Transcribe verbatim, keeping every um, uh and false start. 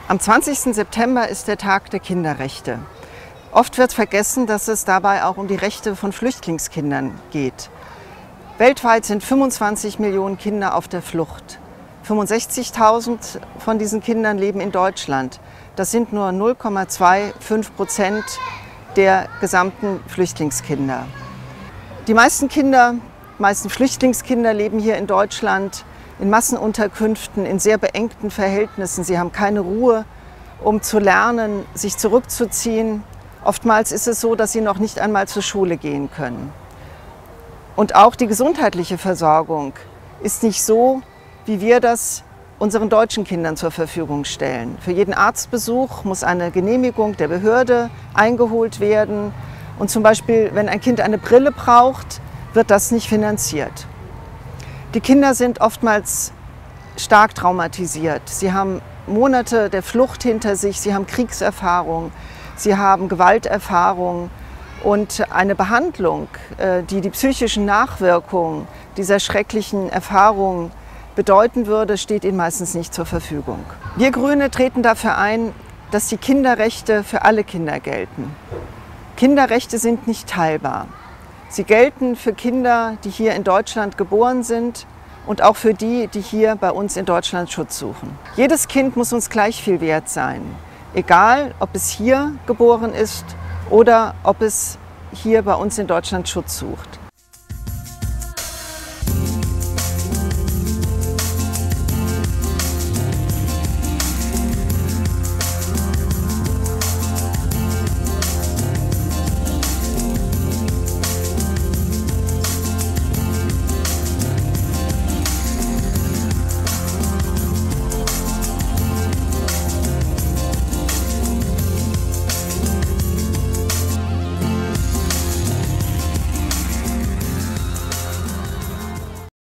Am zwanzigsten September ist der Tag der Kinderrechte. Oft wird vergessen, dass es dabei auch um die Rechte von Flüchtlingskindern geht. Weltweit sind fünfundzwanzig Millionen Kinder auf der Flucht. fünfundsechzigtausend von diesen Kindern leben in Deutschland. Das sind nur null Komma fünfundzwanzig Prozent der gesamten Flüchtlingskinder. Die meisten Kinder, die meisten Flüchtlingskinder leben hier in Deutschland in Massenunterkünften, in sehr beengten Verhältnissen. Sie haben keine Ruhe, um zu lernen, sich zurückzuziehen. Oftmals ist es so, dass sie noch nicht einmal zur Schule gehen können. Und auch die gesundheitliche Versorgung ist nicht so, wie wir das unseren deutschen Kindern zur Verfügung stellen. Für jeden Arztbesuch muss eine Genehmigung der Behörde eingeholt werden. Und zum Beispiel, wenn ein Kind eine Brille braucht, wird das nicht finanziert. Die Kinder sind oftmals stark traumatisiert. Sie haben Monate der Flucht hinter sich, sie haben Kriegserfahrung, sie haben Gewalterfahrung. Und eine Behandlung, die die psychischen Nachwirkungen dieser schrecklichen Erfahrungen bedeuten würde, steht ihnen meistens nicht zur Verfügung. Wir Grüne treten dafür ein, dass die Kinderrechte für alle Kinder gelten. Kinderrechte sind nicht teilbar. Sie gelten für Kinder, die hier in Deutschland geboren sind und auch für die, die hier bei uns in Deutschland Schutz suchen. Jedes Kind muss uns gleich viel wert sein, egal ob es hier geboren ist oder ob es hier bei uns in Deutschland Schutz sucht.